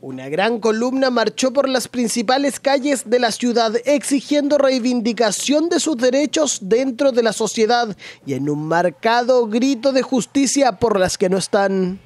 Una gran columna marchó por las principales calles de la ciudad exigiendo reivindicación de sus derechos dentro de la sociedad y en un marcado grito de justicia por las que no están.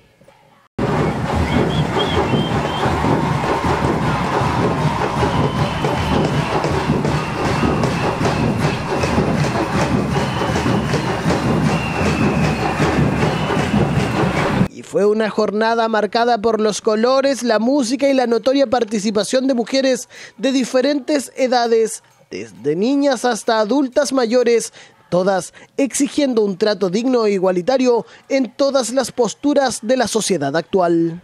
Fue una jornada marcada por los colores, la música y la notoria participación de mujeres de diferentes edades, desde niñas hasta adultas mayores, todas exigiendo un trato digno e igualitario en todas las posturas de la sociedad actual.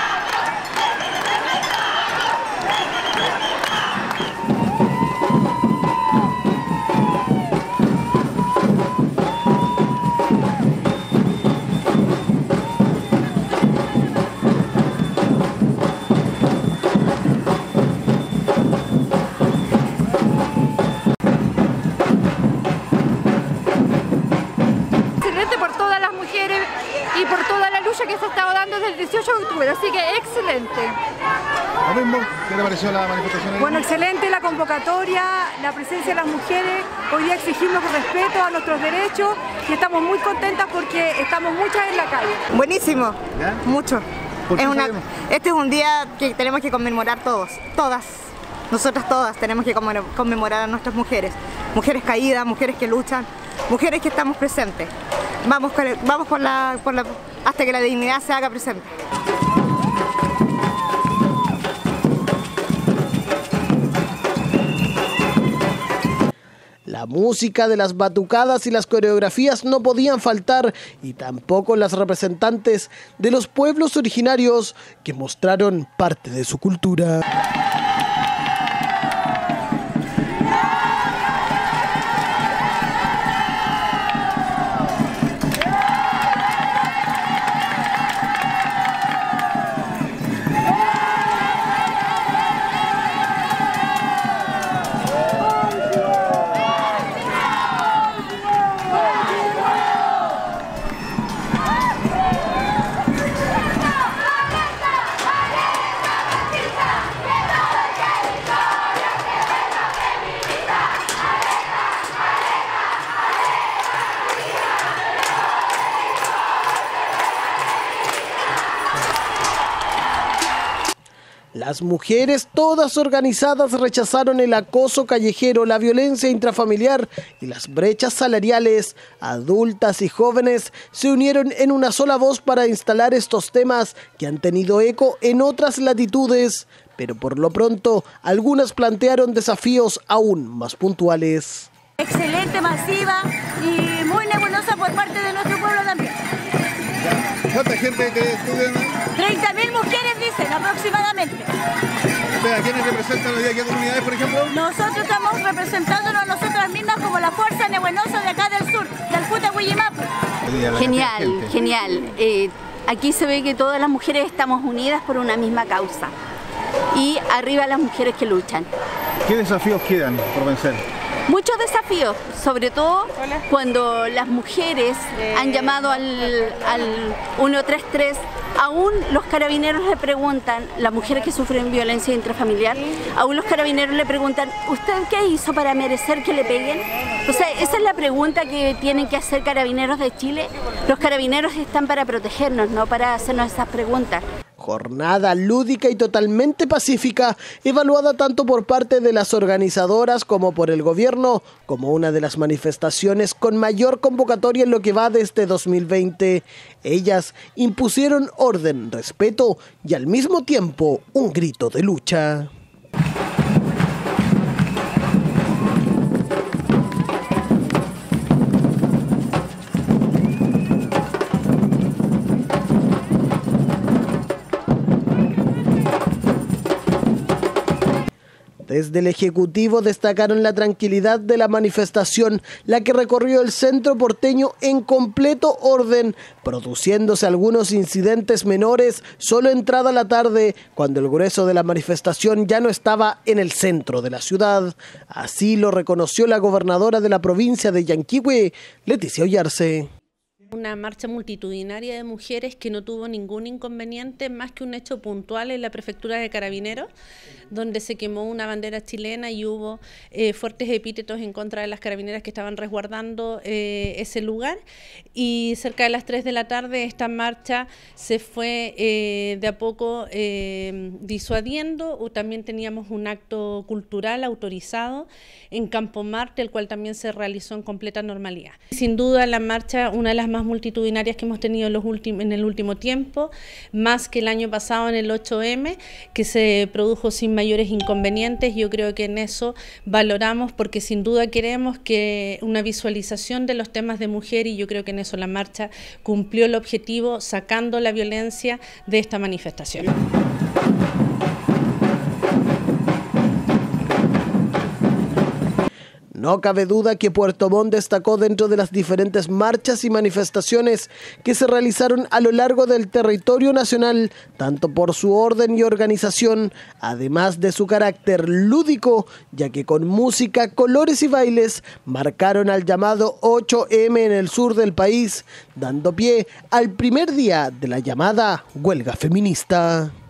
Y por toda la lucha que se estaba dando desde el 18 de octubre, así que excelente. Lo mismo, ¿qué le pareció la manifestación? Bueno, excelente la convocatoria, la presencia de las mujeres. Hoy día exigimos respeto a nuestros derechos y estamos muy contentas porque estamos muchas en la calle. Buenísimo, ¿ya? Mucho. ¿Por qué Este es un día que tenemos que conmemorar todos, todas. Nosotras todas tenemos que conmemorar a nuestras mujeres. Mujeres caídas, mujeres que luchan, mujeres que estamos presentes. Vamos hasta que la dignidad se haga presente. La música de las batucadas y las coreografías no podían faltar y tampoco las representantes de los pueblos originarios que mostraron parte de su cultura. Las mujeres, todas organizadas, rechazaron el acoso callejero, la violencia intrafamiliar y las brechas salariales. Adultas y jóvenes se unieron en una sola voz para instalar estos temas que han tenido eco en otras latitudes, pero por lo pronto algunas plantearon desafíos aún más puntuales. Excelente, masiva y muy nebulosa por parte de nuestro pueblo también. ¿Cuánta gente que estudian? 30.000 mujeres dicen aproximadamente. ¿A quiénes representan hoy día? ¿Qué comunidades, por ejemplo? Nosotros estamos representándonos a nosotras mismas como la fuerza nebulosa de acá del sur, del Futa Huillimapu. Genial, genial. Aquí se ve que todas las mujeres estamos unidas por una misma causa. Y arriba las mujeres que luchan. ¿Qué desafíos quedan por vencer? Muchos desafíos, sobre todo cuando las mujeres han llamado al 133, aún los carabineros le preguntan, las mujeres que sufren violencia intrafamiliar, aún los carabineros le preguntan, ¿usted qué hizo para merecer que le peguen? O sea, esa es la pregunta que tienen que hacer Carabineros de Chile. Los carabineros están para protegernos, no para hacernos esas preguntas. Jornada lúdica y totalmente pacífica, evaluada tanto por parte de las organizadoras como por el gobierno, como una de las manifestaciones con mayor convocatoria en lo que va de este 2020. Ellas impusieron orden, respeto y al mismo tiempo un grito de lucha. Desde el Ejecutivo destacaron la tranquilidad de la manifestación, la que recorrió el centro porteño en completo orden, produciéndose algunos incidentes menores solo entrada la tarde, cuando el grueso de la manifestación ya no estaba en el centro de la ciudad. Así lo reconoció la gobernadora de la provincia de Yanquihue, Leticia Oyarce. Una marcha multitudinaria de mujeres que no tuvo ningún inconveniente más que un hecho puntual en la prefectura de Carabineros, donde se quemó una bandera chilena y hubo fuertes epítetos en contra de las carabineras que estaban resguardando ese lugar. Y cerca de las 3 de la tarde esta marcha se fue de a poco disuadiendo. También teníamos un acto cultural autorizado en Campo Marte, el cual también se realizó en completa normalidad. Sin duda la marcha, una de las más multitudinarias que hemos tenido en el último tiempo, más que el año pasado en el 8M, que se produjo sin mayores inconvenientes. Yo creo que en eso valoramos, porque sin duda queremos que una visualización de los temas de mujer, y yo creo que en eso la marcha cumplió el objetivo, sacando la violencia de esta manifestación. No cabe duda que Puerto Montt destacó dentro de las diferentes marchas y manifestaciones que se realizaron a lo largo del territorio nacional, tanto por su orden y organización, además de su carácter lúdico, ya que con música, colores y bailes marcaron al llamado 8M en el sur del país, dando pie al primer día de la llamada huelga feminista.